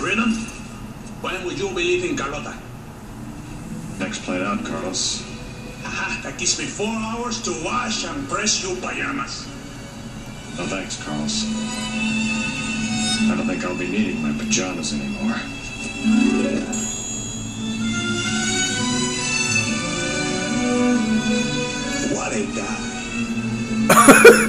rhythm? When will you be leaving Carlota? Next plane out, Carlos. Aha, that gives me 4 hours to wash and press your pajamas. No thanks, Carlos. I don't think I'll be needing my pajamas anymore. What a guy.